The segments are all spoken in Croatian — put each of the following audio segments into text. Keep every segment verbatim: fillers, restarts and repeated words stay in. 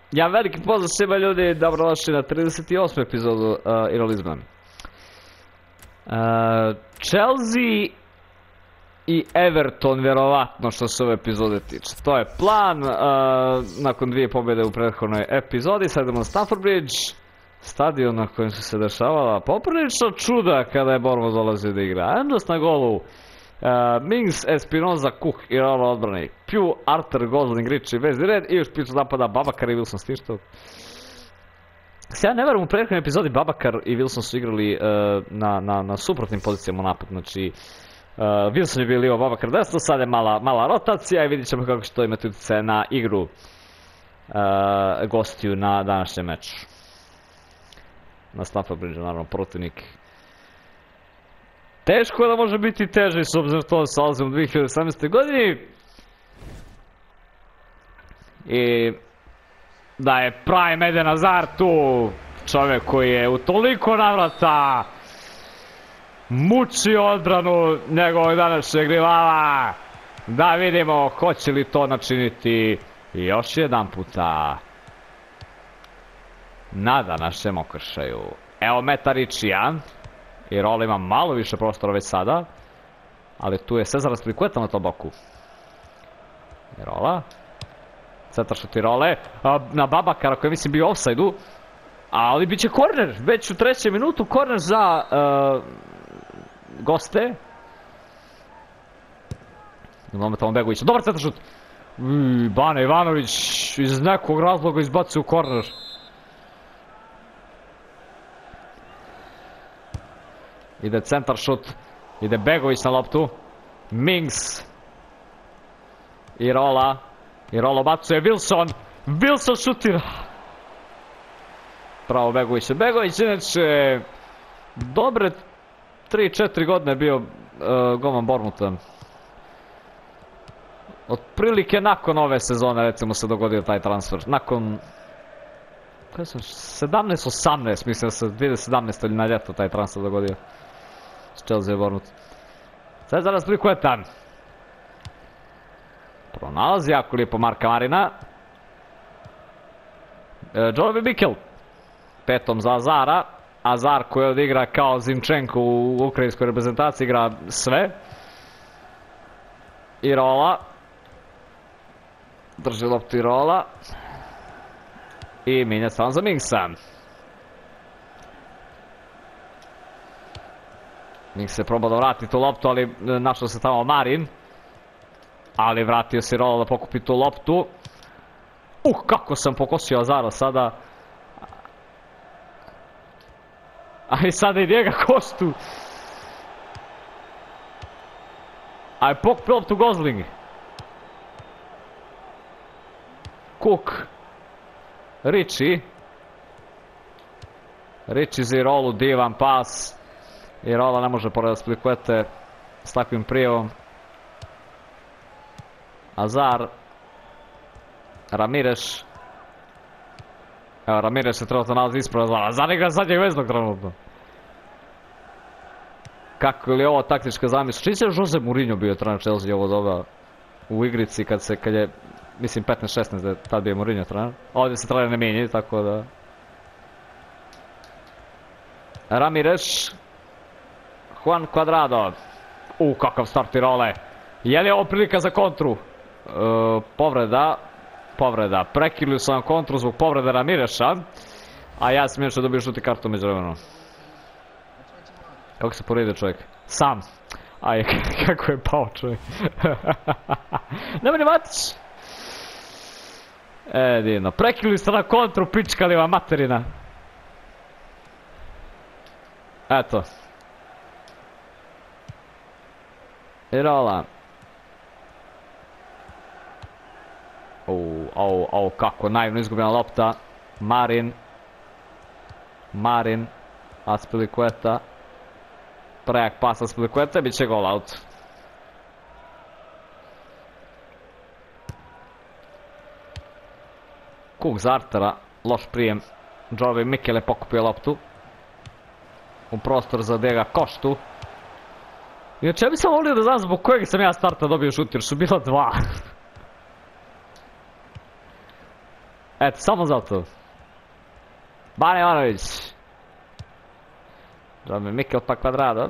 Ja veliki pozdrav svima ljudi, dobrodošli na trideset osmu epizodu uh, Irolizma. Uh, Chelsea i Everton vjerovatno što se ove epizode tiče. To je plan, uh, nakon dvije pobjede u prethodnoj epizodi, sad idemo na Stamford Bridge, stadion na kojem su se dešavala poprilično čuda kada je Bournemouth dolazio da igra. Endos na golu, uh, Mings, Espinoza, Cook i Rolo odbrani, Pugh, Arthur, Gosling, Ritchie, vezni red i još piću napada Babakar i Wilson Stištov. Ja ne verujem, u prethodnoj epizodi Babakar i Wilson su igrali uh, na, na, na suprotnim pozicijama u napad, znači uh, Wilson je bio lijevo, Babakar desno, sad je mala, mala rotacija i vidjet ćemo kako će to imati utjecaj na igru uh, gostiju na današnjem meču. Na Stamford Bridge, naravno, protivnik. Teško je da može biti teže s obzirom to se nalazimo u dvije hiljade osamnaestoj godini. I da je Prime Eden Hazard tu, čovjek koji je u toliko navrata mučio odbranu njegovog današnjeg rivala. Da vidimo hoće li to načiniti još jedan puta na današnjem okršaju. Evo meta Ritchija. I Rola ima malo više prostora već sada, ali tu je Cezar Aspilicueta na tom boku. I Rola centar šut i Role na Babakara koji mislim bio u offside-u, ali bit će korner već u trećem minutu, korner za uh, goste. Imamo tamo Begovića, dobar centar šut. Uuu, Bane Ivanović iz nekog razloga izbaci u korner. Ide centar šut, ide Begović na loptu, Mings i Rola, i Rola bacuje Wilson, Wilson šutira. Pravo Begović, Begović inače dobre tri četiri godine bio uh, golman Bournemoutha. Otprilike nakon ove sezone recimo se dogodio taj transfer, nakon kaj sam, sedamnaest osamnaest, mislim da se dvije hiljade sedamnaeste ili na ljeto taj transfer dogodio s Chelsea i Bournemouth. Cezar Aspilicueta pronalazi jako lijepo Marka Marina. e, Jovi Mikel petom za Azara. Azar koji odigra kao Zinchenko u ukrajinskoj reprezentaciji, igra sve. I Rola drži loptu i Rola i minja stran za Mingsa. Mings se probao da vrati tu loptu, ali našao se tamo Marin. Ali vratio se Rola da pokupi tu loptu. Uh, kako sam pokosio Azara sada. A i sada i njega kostu. A je pokupi loptu Gosling. Cook. Ritchie. Ritchie za Rolu, divan pas. I Rola ne može pored Aspilicuete s takvim prijevom. Azar. Ramirez. Evo, Ramirez se trenutno nalazi ispred Azara. Azar igra zadnjeg veznog trenutno. Kako li je ovo taktička zamisla? Čini se je Jose Mourinho bio trener Chelsea ovo doba u igrici kad se, kad je, mislim petnaest šesnaest da je tad bio Mourinho trener. Ovdje se trener ne mijenja, tako da. Ramirez. Juan Cuadrado. U, kakav start i Role. Je li ovo prilika za kontru? E, povreda. Povreda. Prekinuli su vam kontru zbog povrede Ramireša. A ja sam još da dobio žuti kartu među vremenom. Kako se povrijedio čovjek? Sam. Aj, kako je pao čovjek. Nemoj Matić. E, divno. Prekinuli ste na kontru, pičkali vam materina. Eto. I Rola. Au, au, au, kako naivno izgubljena lopta. Marin. Marin. Aspilicueta. Prejak pas Aspilicueta, bit će gol out. Cook za Artera, loš prijem. Jovi Mikel je pokupio loptu u prostor za Diego Koštu. Inače, ja bi sam volio da znam zbog kojeg sam ja starta dobio šut, jer su bila dva. Eto, samo zato. Bane Ivanović. Dome Mikel pa Kvadrado.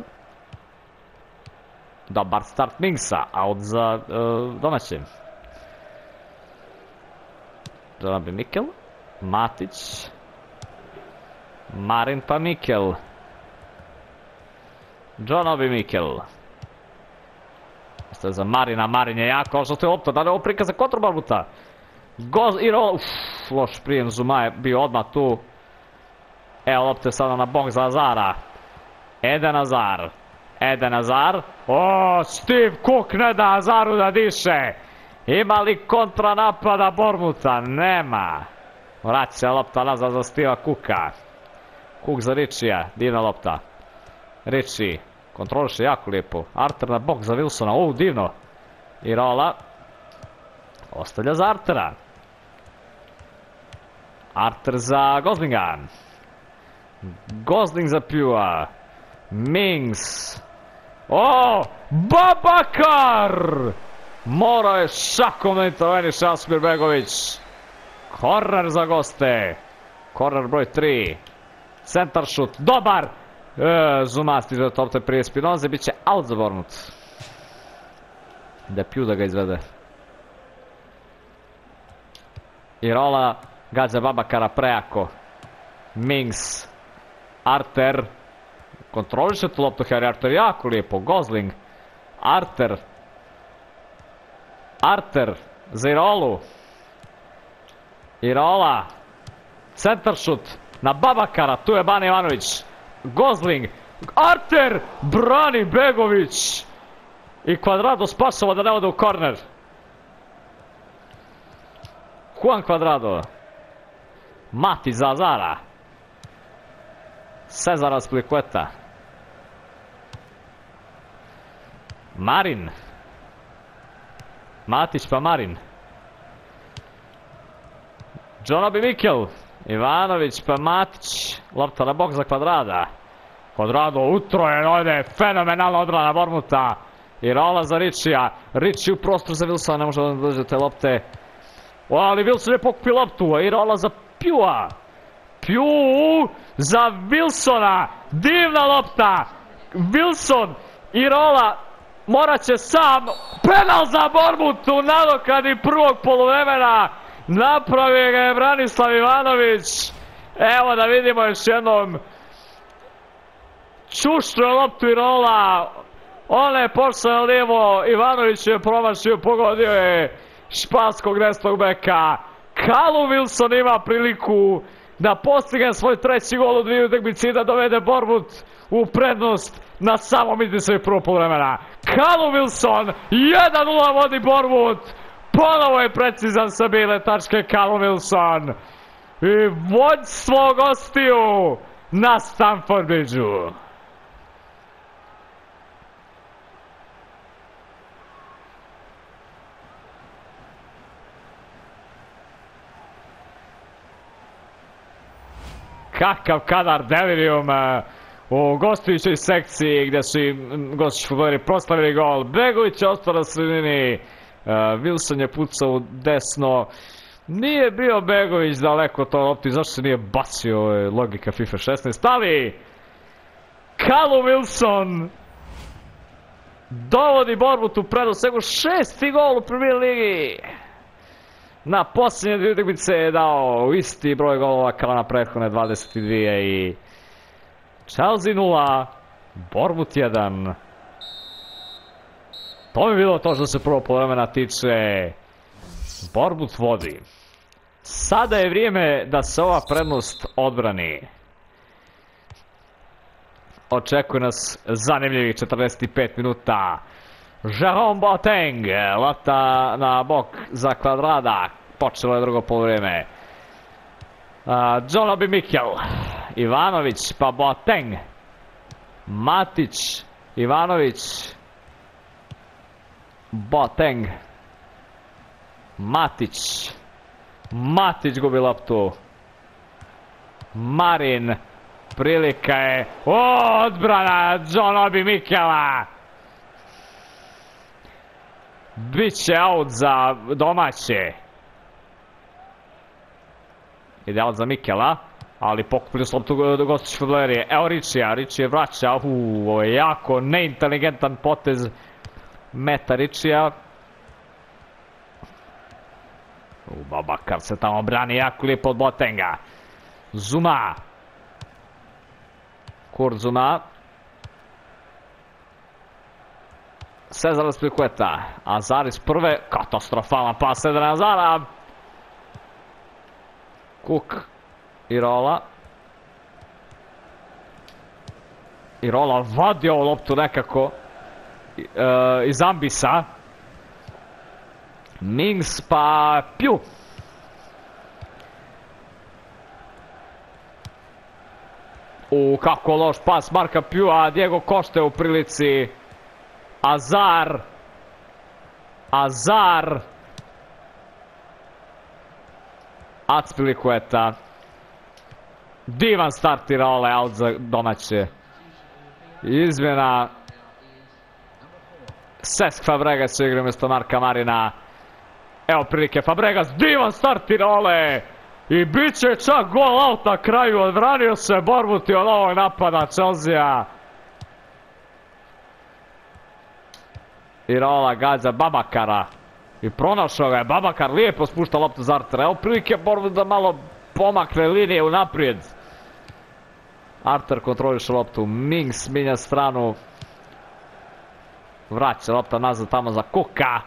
Dobar start Mingsa, out za uh, domaće. Dome Mikel. Matić. Marin pa Mikel. John Obi Mikel. Ostaje za Marina, Marin je jako ošto je lopta, da li je ovo prika za kontru Barbuta? Goz i rola, uff, loš prijem, Zuma je bio odmah tu. Evo lopte sada na bok za Azara. Eden Azar. Eden Azar. O, Steve Cook ne da Azaru da diše. Ima li kontra napada Bournemoutha? Nema. Vraća lopta nazad za Steva Cooka. Cook za Richija, divna lopta. Richie kontroliše jako lijepo. Arter na bok za Wilsona, u divno. I rola. Ostavlja za Artera. Arter za Goslinga. Gosling za Pua. Mings. O, Babakar! Morao je šakom da interveniše Asmir Begović. Korner za goste. Korner broj tri. Centar šut, dobar! E, Zuma stiže topte prije Spinoze, bit će out za Bournemouth. Da Pju da ga izvede. I rola gađa Babakara prejako. Mings. Arter. Kontroliše tu loptu Harry Arter jako lijepo. Gosling. Arter. Arter. Za Irolu. Irola. Centar šut. Na Babakara. Tu je Bane Ivanović. Gosling. Arter. Brani Begović. I Kvadrado spasova da ne ode u korner. Juan Kvadrado. Mati za Azara. Cezara Spilicueta. Marin. Matić pa Marin. John Obi Mikel. Ivanović pa Matić. Lopta na bok za Kvadrada. Kvadrado utrojen ovdje. Fenomenalna odbrana Bournemoutha. I rola za Richija. Richie u prostor za Wilsona. Ne može da dođe te lopte. O, ali Wilson je pokupio loptu. I rola za Pjua. Pju za Wilsona. Divna lopta. Wilson i rola. Morat će sam. Penal za Bournemouth u nadoknadi prvog poluvremena. Napravio ga je Branislav Ivanović. Evo da vidimo još jednom. Čušno je loptu i rola. Ona je pošla na lijevo. Ivanović je promašio. Pogodio je španskog desnog beka. Callum Wilson ima priliku da postigne svoj treći gol u dvije utakmice i da dovede Bournemouth u prednost na samom izdisu prvog poluvremena. Callum Wilson jedan nula vodi Bournemouth. Ponovo je precizan sa bile tačke Callum Wilson. I vođstvo gostiju na Stamford Bridgeu. Kakav kadar delirium u gostujućoj sekciji gdje su im gostujući futboleri proslavili gol. Begović je ostao na sredini. Wilson je pucao u desno. Nije bio Begović daleko to lopti. Zašto se nije bacio? Ovo je logika FIFA šesnaest. Ali Callum Wilson dovodi Bournemouth u prednost. Nego šesti gol u Premier ligi. Na posljednje dvije utakmice je dao isti broj golova kao na prethodne dvadeset dvije i Chelsea nula, Bournemouth jedan. To bi bilo to što se prvo poluvremena tiče. Bournemouth vodi. Sada je vrijeme da se ova prednost odbrani. Očekuje nas zanimljivih četrdeset pet minuta. Jerome Boateng, lopta na bok za Kvadrada. Počelo je drugo poluvreme. John Obi Mikel. Ivanović pa Boateng. Matić. Ivanović. Boateng. Matić. Matić gubi loptu. Marin. Prilika je. O, odbrana John Obi Mikela. Biće out za domaće. Ideal za Mikela, ali pokupili su loptu do gostić futbalerije. Evo Richija, Richije vraća, uuu, ovo je jako neinteligentan potez Meta Richija. U, Babakar se tamo brani jako lijepo od Boatenga. Zuma. Kurt Zuma. Cezar Azpilicueta. Azar iz prve, katastrofalan pas Edena Azara. Cook. Irola. Irola vadio ovu loptu nekako e, iz ambisa. Mings pa Pju. U, kako loš pas Marka Pjua, Diego Costa u prilici. Azar. Azar. Azpilicueta. Divan start Iraole, out za domaće. Izmjena. Cesc Fabregas će igra umjesto Marka Marina. Evo prilike Fabregas, divan start Iraole. I bit će čak gol out na kraju, odvranio se Bournemouth od ovog napada Chelsea. Iraola gađa Babakara. I pronašao ga je Babakar, lijepo spušta loptu za Artera. Evo prilike Bournemouth da malo pomakne linije unaprijed. Arter kontroliše loptu, Mings minja stranu. Vraća lopta nazad tamo za Kuka.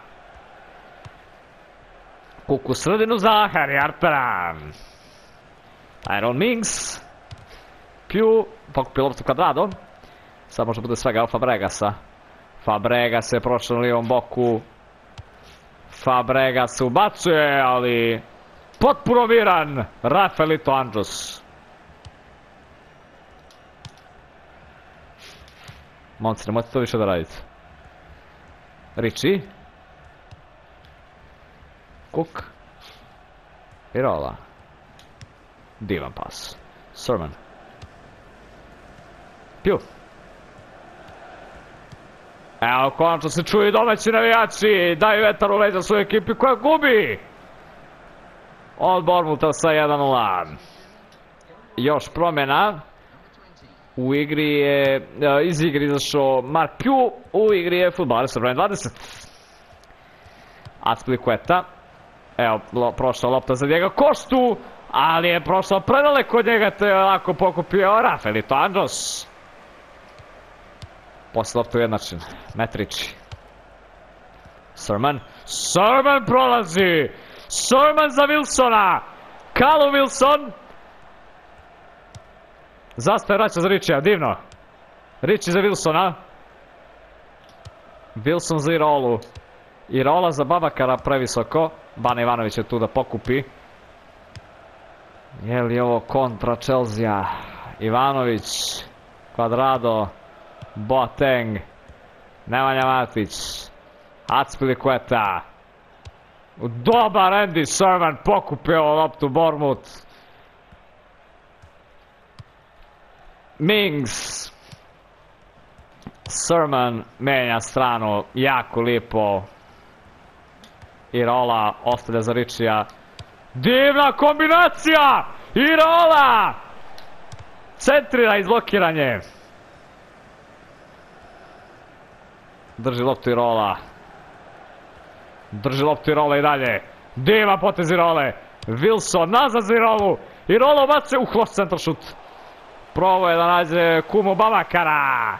Kuk u sredinu za Harry Artera. Iron Mings. Pju, pokupi loptu Quadrado. Sad možda bude svega Fabregasa. Fabregas je prošao na lijevom boku. Fabregas se ubacuje, ali potpuno miran Rafaelito Andros. Momci, nemojte to više da radite. Richie. Cook. Irola. Divan pas. Sermon. Pju. Evo, konačno se čuju domaći navijači. Daju vetar u leđa svoje ekipi koja gubi. Od Bournemoutha sa jedan nula. Još promjena. U igri je, iz igri izašao Mark Pju, u igri je fudbaler sa brojem dvadeset. Azpilicueta. Evo, lo, prošla lopta za Diego Costu, ali je prošla predaleko od njega, te je ovako pokupio Rafaelito Andros. Posle lopta ujednačen. Metrić. Sermon. Sermon prolazi. Sermon za Wilsona. Callum Wilson. Zastaje vraća za Richija, divno. Richie za Wilsona. Wilson za Irolu. Irola za Babakara previsoko. Bane Ivanović je tu da pokupi. Je li ovo kontra Chelsea? Ivanović. Quadrado. Boateng. Nemanja Matić. Azpilicueta. Dobar Andy Sermon pokupio loptu Bournemouth. Mings. Sermon menja stranu. Jako lijepo. Irola ostavlja za Richija. Divna kombinacija. Irola. Centrira izblokiranje. Drži loptu Irola. Drži loptu Irola i dalje. Divan potez Irole. Wilson nazad za Irolu. Irola bace u hlost centar šut. Provo je da nađe Kumu Babakara.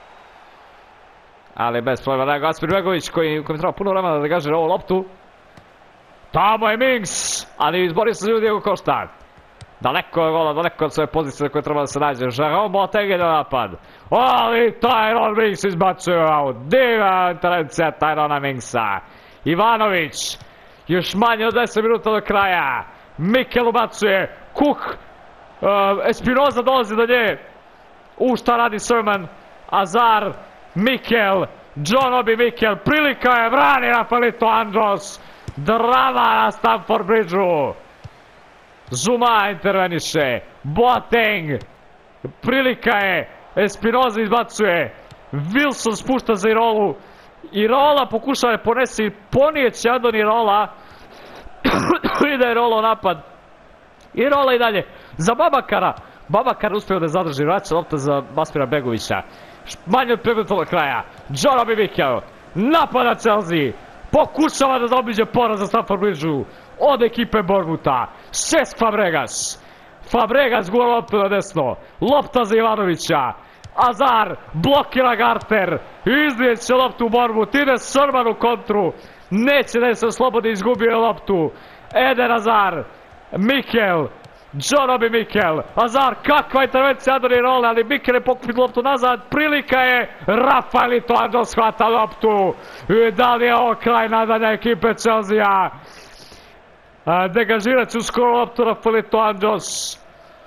Ali bez problema da Gaspar Begović koji mi treba puno vremena da gaže ovu loptu. Tamo je Mings. Ali izborio se ljudi Diego Costa. Daleko je gola, daleko od svoje pozicije koje treba da se nađe. Jerome Boateng je na napad. Ali Tyrone Mings izbacuje out. Divan intervencija Tyrona Mingsa. Ivanović. Još manje od deset minuta do kraja. Mikel ubacuje. Cook. Uh, Espinoza dolazi do nje. U šta radi Sermon. Azar. Mikel. John Obi Mikel. Prilika je, brani Rafaelito Andros. Drama na Stamford Bridgeu. Zuma interveniše. Boateng. Prilika je. Espinoza izbacuje. Wilson spušta za Irolu. Irola pokušava je ponesi. Ponijeće Andon Irola. Ide Irola u napad. I rola i dalje. Za Babakara. Babakar uspio da zadrži, vraća lopta za Basmira Begovića. Manje od pet minuta kraja. John Obi Mikel. Napada Chelsea. Pokušava da zaobiđe poraz za Stamford Bridgeu. Od ekipe Bournemoutha. Cesc Fabregas. Fabregas gura loptu na desno. Lopta za Ivanovića. Azar blokira Garter. Iznijeće loptu u Bournemouth. Ide Srman u kontru. Neće da se oslobodi, izgubio je loptu. Eden Azar. Mikel. John Obi Mikel. Azar, kakva intervencija Andoni Role, ali Mikel je pokupio loptu nazad. Prilika je. Rafaelito Anđos hvata loptu. I da li je ovo kraj nadanja ekipe Chelsea? Degažirat ću skoro loptu Rafaelito Anđos.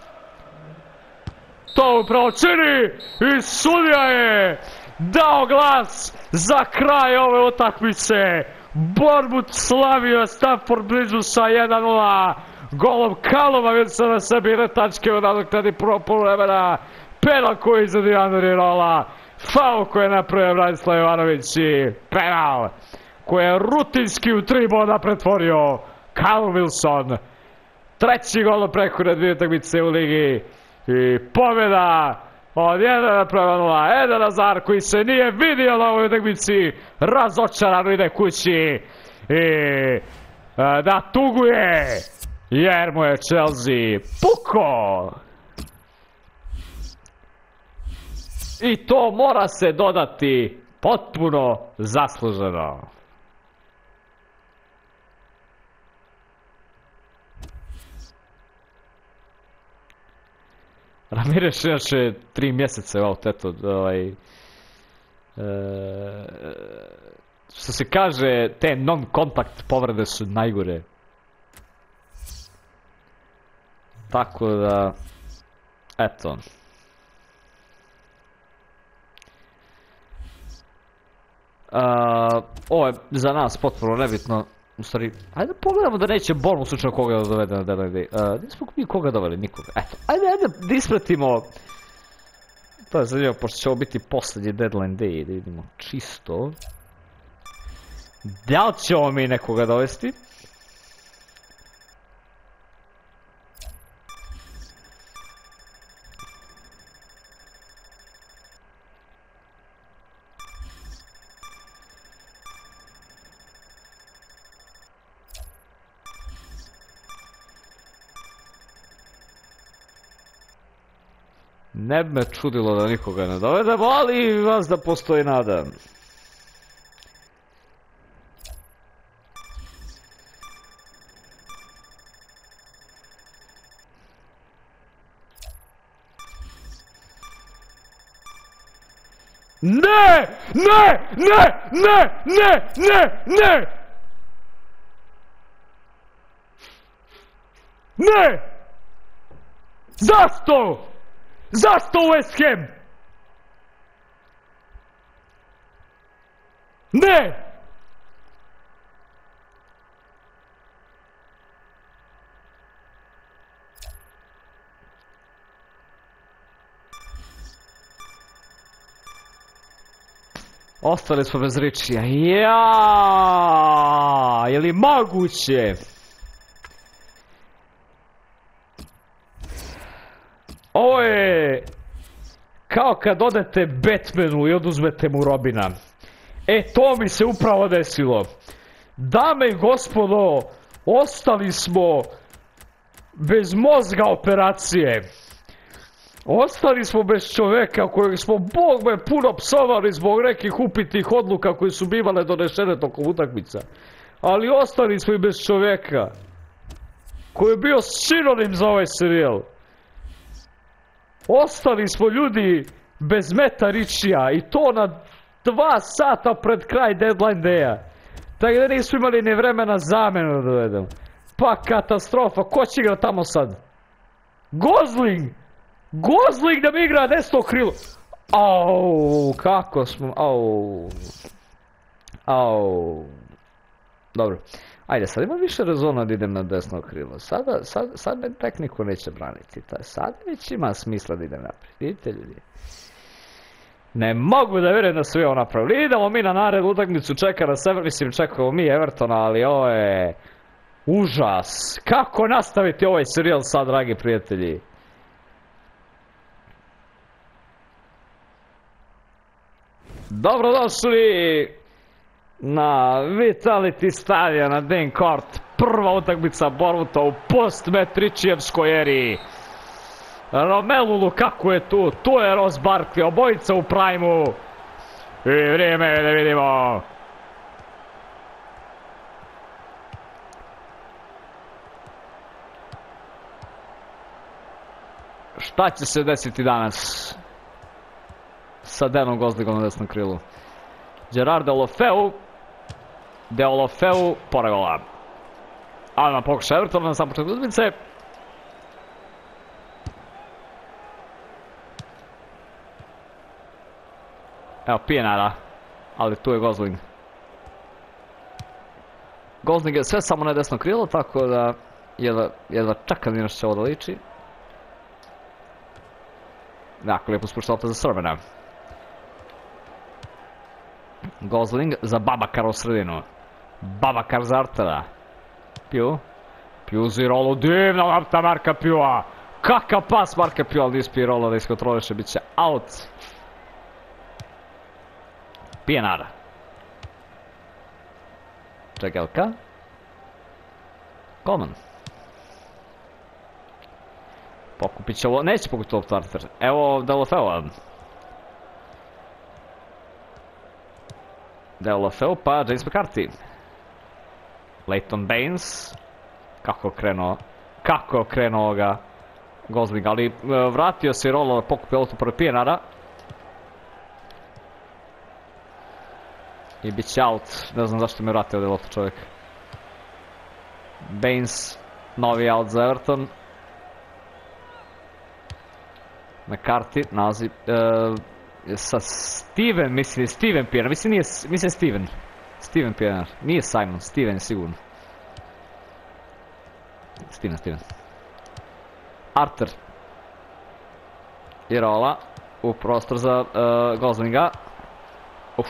To upravo čini i sudija je dao glas za kraj ove utakmice. Bournemouth slavio Stamford Bridgeu sa jedan nula. Golom Kalova već se na sebi retačke u nadoknadi prvog poluvremena. Penal koji je izvadio Andoni Rola. Faul koji je napravio Branislav Ivanović i penal koji je rutinski u tri boda pretvorio Callum Wilson. Treći gol preko na dvije utakmice u ligi. I pobjeda od jedan naprema nula. Eden Azar koji se nije vidio na ovoj utakmici. Razočarano ide kući. I da tuguje. Jer mu je Chelsea puko. I to mora se dodati potpuno zasluženo. Ramirez inače tri mjeseca je eto, ovaj, e, što se kaže, te non-kontakt povrede su najgore. Tako da, eto. Uh, ovo je za nas potpuno nebitno. U stvari, ajde pogledamo da neće Bournemouth slučajno koga da dovede na deadline day. Uh, nismo mi koga doveli, nikoga. Eto, ajde, ajde da ispratimo. To je zanimljivo, pošto će ovo biti posljednji deadline day. Da vidimo čisto. Da li ćemo mi nekoga dovesti? Ne bi me čudilo da nikoga ne dovedemo, ali vas da postoji nada. Ne! Ne! Ne! Ne! Ne! Ne! Ne! Ne! Zašto? Zašto West Ham? Ne! Ostali smo bez Richija. Jaaaa! Je li moguće? Ovo je kao kad odete Batmanu i oduzmete mu Robina. E, to mi se upravo desilo. Dame i gospodo, ostali smo bez mozga operacije. Ostali smo bez čoveka kojeg smo, Bog me, puno psovali zbog nekih upitih odluka koje su bivale donešene tokom utakmica. Ali ostali smo i bez čoveka koji je bio sinonim za ovaj serijal. Ostali smo ljudi bez Meta Richija i to na dva sata pred kraj deadline daya. Tako da nismo imali ni vremena zamenu da dovedemo. Pa katastrofa, ko će igra tamo sad? Gosling! Gosling da mi igra desno krilo! Au, kako smo, au. Au. Dobro. Ajde, sad ima više rezona da idem na desno krilo. Sada, sad, sad me tek niko neće braniti. Sad već ima smisla da idem naprijed. Vidite ljudi? Ne mogu da vjerujem da sve ovo napravili. Idemo mi na narednu utakmicu, čeka na sebe, mislim čekamo mi Evertona, ali ovo je... Užas! Kako nastaviti ovaj serijal sad, dragi prijatelji? Dobrodošli na Vitality Stadion na Dane Court. Prva utakmica Bournemoutha u postmetričijanskoj eri. Romelu Lukaku je tu, tu je Ross Barkley, obojica u prajmu. I vrijeme je da vidimo. Šta će se desiti danas sa Danom Goslingom na desnom krilu? Gerard Deulofeu. Deulofeu, pored gola. Ali na pokušaj Evertona na sam početku utakmice. Evo Pijenara, ali tu je Gosling. Gosling je sve samo na desno krilo, tako da jedva, jedva čekam nije što će ovo da liči. Dakle, lijepo spušta lopta za Sermana. Gosling za Babakara u sredinu. Babakar za Artera. Pju. Pju za Irolu, divna lopta Marka Pjua. Kakav pas Marka Pjua, ali nispije Irola da iskontroliše, bit će out. Pijenar. Čegelka. Coleman. Pokupit će ovo, neće pokupiti loptu Arter. Evo Deulofeu. Deulofeu pa James McCarthy. Leighton Baines. Kako je krenuo, kako je krenuo ovoga Gosling, ali vratio se Irola da pokupi loptu pored Pijenara. I bit će out, ne znam zašto mi vratio ovdje loptu čovjek. Baines, novi out za Everton. McCarthy, nalazi uh, sa Steven, mislim, Steven Pijenar, mislim nije, mislim Steven. Steven Pijenar, nije Simon, Steven je sigurno. Steven, Steven. Arter. Irola, u prostor za uh, Goslinga. Uff.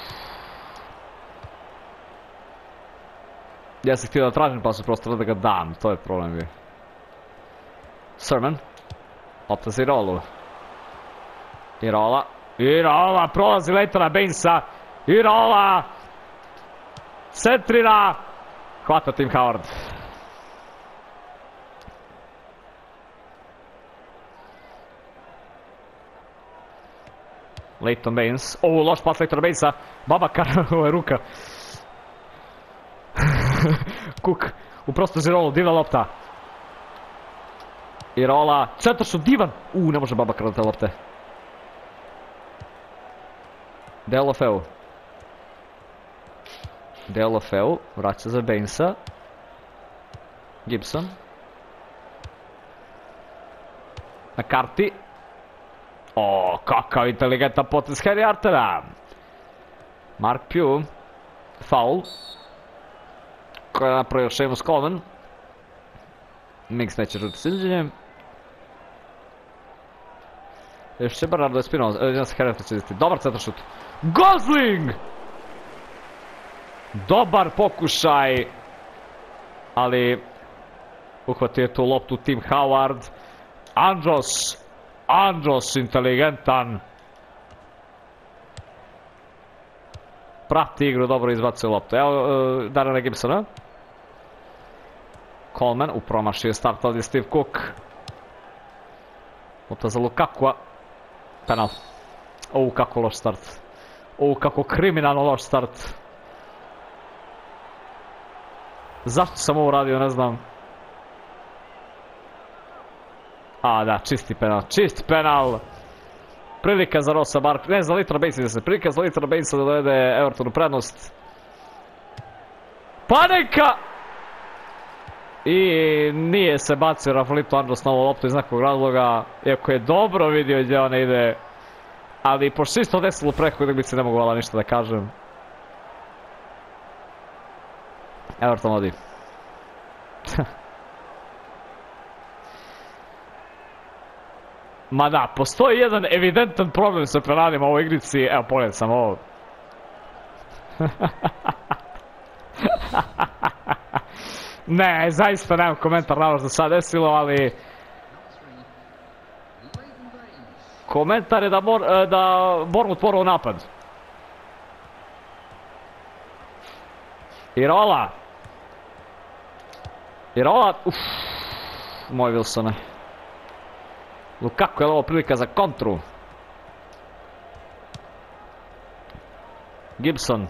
Ja sam htio da tražim pasu prostora da ga dam, to je problem bio. Sermon. Lopta za Irolu. Irola. Irola, prolazi Leightona Bainesa. Irola. Centrira. Hvata Tim Howard. Leighton Baines. Ovo, loš pas Leighton Bainesa. Babakar, ovo je ruka. Cook, u prostor za Irolu, divna lopta. Irola, centar su divan. Uuu, ne može Babakar od te lopte. Deulofeu. Deulofeu, vraća za Bainesa. Gibson. McCarthy. O, kakav inteligentan potez Harry Artera. Mark Pugh. Foul. Koja je napravio Seamus Coleman. Mings neće žuti s izđenjem. Još će Bernardo Espinosa. Evo jedan se Hereta će izvesti. Dobar centar šut. Gosling! Dobar pokušaj. Ali uhvatio je tu loptu Tim Howard. Andros. Andros inteligentan. Prati igru, dobro izbacuje loptu. Evo uh, Darrena Gibsona. Coleman, u promašio start ovdje Steve Cook. Lopta za Lukakua. Penal. Ovu, kako loš start. Ovu, kako kriminalno loš start. Zašto sam ovo radio, ne znam. A, da, čisti penal. Čisti penal. Prilika za Rossa Barkley, ne za Leighton Bainesa da se prilika za Leighton Bainesa da dovede Everton u prednost. Panika! I nije se bacio Rafaelito Andros na ovu loptu iz nekog razloga, iako je dobro vidio gdje ona ide. Ali pošto se isto desilo preko da bi se ne mogu vala ništa da kažem. Everton vodi. Ma da, postoji jedan evidentan problem sa preradima u ovoj igrici. Evo, pogledaj sam ovo. Ne, zaista nemam komentar na ovo što sad desilo, ali... Komentar je da, mor, da Bournemouth mora u napad. Irola. Irola. Uff. Moj Wilsone. Lukaku je ovo prilika za kontru. Gibson.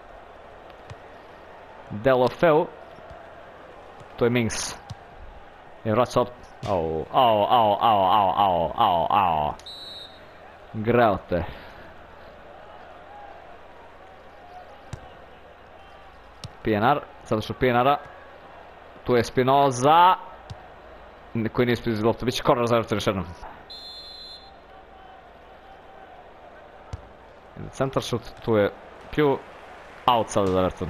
Delofeu. To je Mings. I vraća op... Au, au, au, au, au, au, au, au. Greo te. Pijenar, sada što Pijenara. Tu je Spinoza. Koji nije ispred loptu, bit će korner za Everton još jednom. Centar šut, tu je Pju. Out sada za Everton.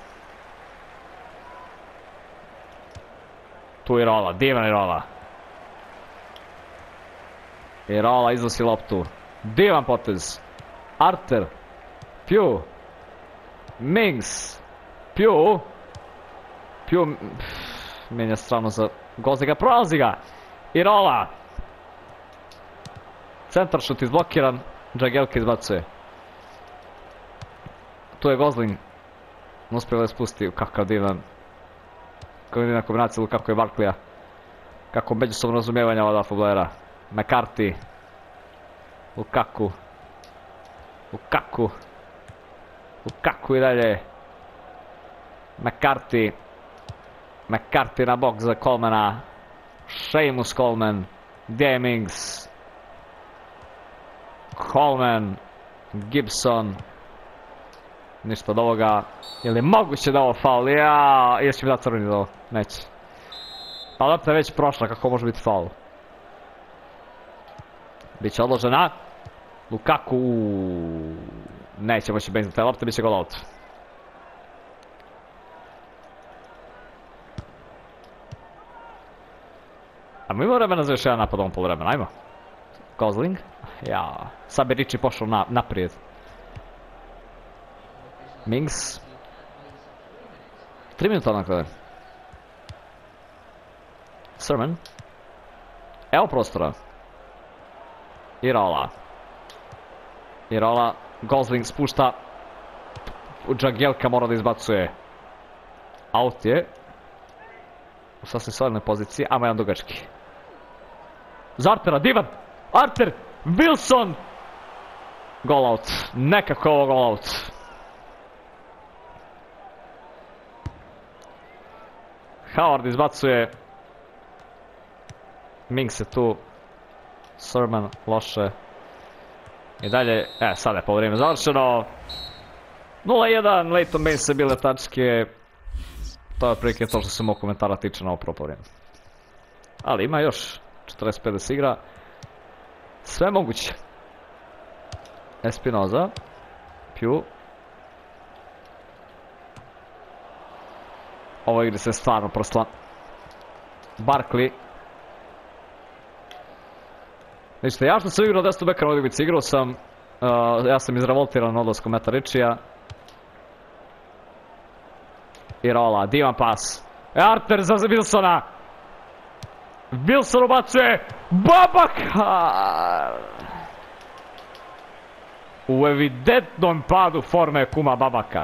Tu je Irola, divan Irola. Irola iznosi loptu. Divan potez. Arter. Pju. Mings. Pju. Pju. Menja stranu za Goslinga. Prolazi ga. Irola. Centar šut izblokiran. Jagielka izbacuje. Tu je Gosling. Uspio da spusti. Kakav divan. Kako divna kombinacija Lukaku i Barklija. Kako međusobno razumijevanja ova dva futbolera. McCarthy. Lukaku. Lukaku. Lukaku i dalje. McCarthy. McCarthy na bok za Colemana. Seamus Coleman. Gdje je Mings? Coleman. Gibson. Ništa od ovoga. Je li moguće da ovo faul? Ja, jesu mi da crveni za ovo? Neće. Ali lopta je već prošla, kako može biti faul? Biće odložena. Lukaku. Neće moći benziti taj lopta, biće gol out. A mi ima vremena za još jedan napad ovom poluvremena, ajmo. Gosling. Ja, sad bi Richie pošao na, naprijed. Mings. Tri minuta nakon. Sermon. Evo prostora. Irola. Irola. Gosling spušta. Jagielka mora da izbacuje. Out je. U sasvim solidnoj poziciji. Amo jedan dugački. Za Artera. Divan. Arter. Wilson. Goal out. Nekako ovo goal out. Howard izbacuje. Mings je tu. Sermon loše. I dalje, e, sada je poluvreme završeno. nula jedan, Leighton Baines je bile tačke. To je otprilike to što se mog komentara tiče na ovo prvo poluvreme. Ali ima još četrdeset pet da se igra. Sve moguće. Espinoza. Pju. Ovo igri se stvarno prosla. Barkley. Ništa, ja što sam igrao desno beka na Odibici, igrao sam, uh, ja sam izrevoltiran odlaskom Meta Richija. Irola, divan pas. Arter za Wilsona. Wilson ubacuje. Babakar. U evidentnom padu forme kuma Babakar.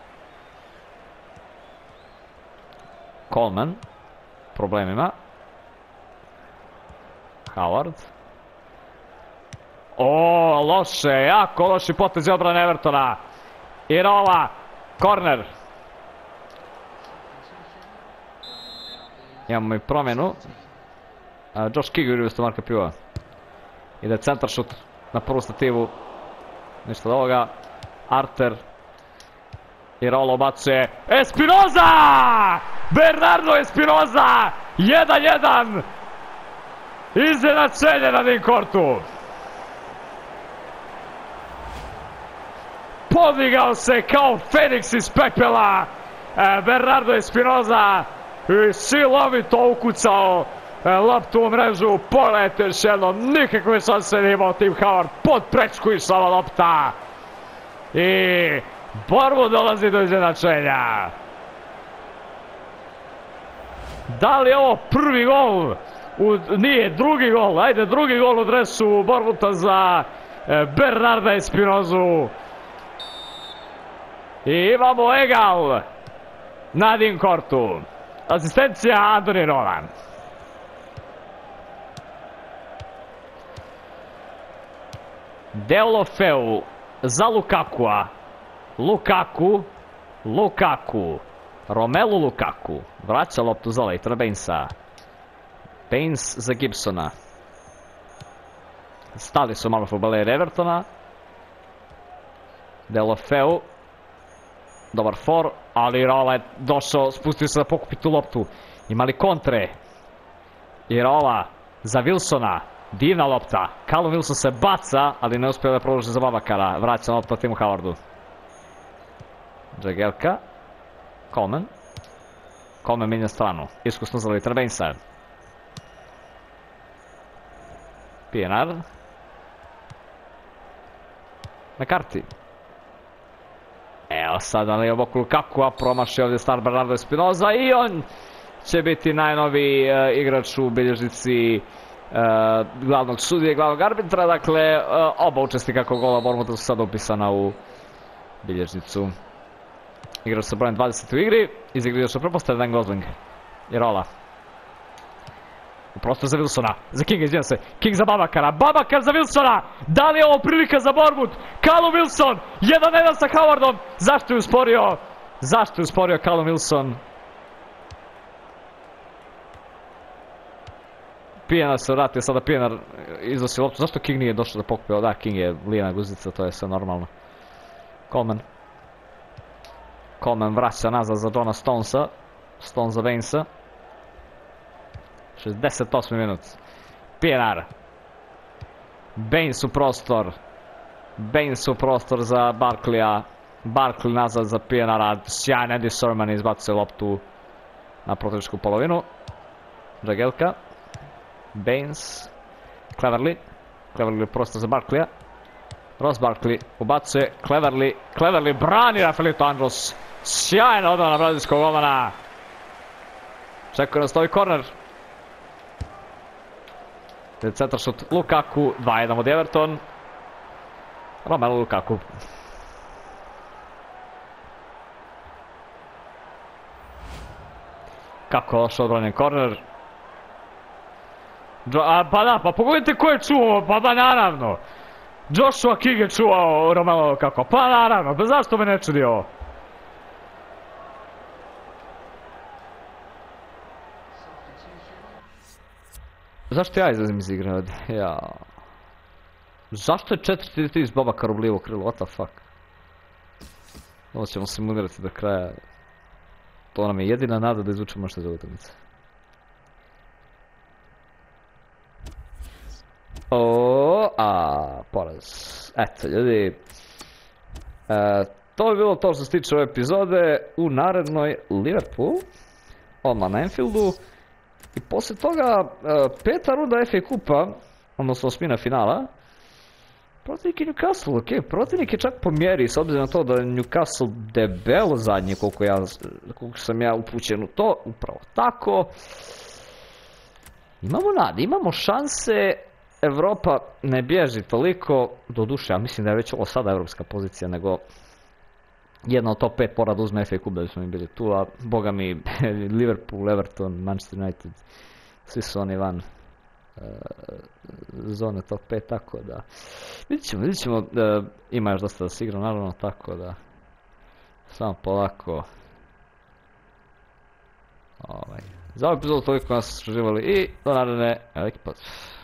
Coleman. Problemima. Howard. O, loše, jako loši potez obrane Evertona. Irola, korner. Imamo i promjenu. Uh, Josh King uvijek usto Marka Pjua. Ide centar šut na prvu stativu. Ništa od ovoga. Arter. Irola obacuje. Espinoza! Bernardo Espinoza! jedan jedan! Iznenačenje na Dinkortu. Podigao se kao Feniks iz pepela. Bernardo Espinoza i silovito ukucao loptu u mrežu. Poglejte još jedno, nikakve šanse nije imao Tim Howard. Pod prečku išla ova lopta. I Bournemouth dolazi do iznenačenja. Da li je ovo prvi gol? Nije, drugi gol. Ajde, drugi gol u dresu Bournemoutha za Bernarda Espinozu. I imamo egal na Dinkortu. Asistencija Andoni Nolan. Deulofeu za Lukakua. Lukaku. Lukaku. Romelu Lukaku. Vraća loptu za Leitona Bainesa. Baines za Gibsona. Stali su malo fudbaleri Evertona. Deulofeu. Dobar for, ali Iraola je došao, spustio se da pokupi tu loptu. Imali kontre. Iraola za Wilsona. Divna lopta. Callum Wilson se baca, ali ne uspio da produži za Babakara. Vraća lopta Timu Howardu. Jagielka. Coleman. Coleman menja stranu. Iskusno za Leitona Bainesa. Pienaar. McCarthy. Evo sada na lijevo boku Lukakua, promaši ovdje star Bernardo Espinoza i on će biti najnoviji uh, igrač u bilježnici uh, glavnog sudije, glavnog arbitra. Dakle, uh, oba učesnika kod gola Bournemoutha su sada upisana u bilježnicu. Igrač sa brojem dvadeset u igri, iz igri još prepostaje Dan Gosling. Iraola. U prostor za Wilsona, za Kinga, izvijem se, King za Babakara, Babakar za Wilsona, da li je ovo prilika za Bournemouth? Callum Wilson, jedan jedan sa Howardom, zašto je usporio, zašto je usporio Callum Wilson? Pienaar se vratio, sada Pienaar iznosi loptu, zašto King nije došao da pokupio? Da, King je lijena guzica, to je sve normalno. Coleman. Coleman vraća nazad za Johna Stonesa, Stones za Bainesa. šezdeset osmi minut. Pienaar. Baines u prostor. Baines u prostor za Barkleya. Barkley nazad za Pienaara. Sjajan Andy Surman izbacuje loptu na protivničku polovinu. Jagielka. Baines. Cleverly. Cleverly u prostor za Barkleya. Ross Barkley ubacuje. Cleverly. Cleverly brani Rafaelito Andros. Sjajna odbrana brazilskog golmana. Čekuje nas novi korner. Centar šut Lukaku, dva jedan od Everton. Romelu Lukaku. Kako loš odbranjen korner. A, pa da, pa pogledajte ko je čuvao, pa ba naravno. Joshua King je čuvao Romelu Lukaku, pa naravno, pa zašto me ne čudi ovo? Zašto ja izlazim iz igre ovdje? Ja... Zašto je četiri tri iz Babakar u lijevo krilo? What the fuck? Ovo ćemo simulirati do kraja. To nam je jedina nada da izvučemo nešto iz ove utakmice. O, a poraz. Eto ljudi. E, to je bilo to što se tiče ove epizode. U narednoj Liverpool. Odmah na Anfieldu. I poslije toga, peta runda F A kupa, odnosno osmina finala, protivnik je Newcastle, ok, protivnik je čak po mjeri, s obzirom na to da je Newcastle debelo zadnje, koliko, ja, koliko sam ja upućen u to, upravo tako. Imamo nade, imamo šanse, Evropa ne bježi toliko, do duše, ja mislim da je već ovo sada evropska pozicija, nego jedna od top pet porada uzme F A kup da bismo mi bili tu, a boga mi Liverpool, Everton, Manchester United, svi su oni van uh, zone top pet, tako da vidit ćemo, vidit ćemo, uh, ima još dosta da se igra, naravno, tako da samo polako. Ovaj. Za ovaj epizod toliko nas uživali i do naredne, veliki pozdrav.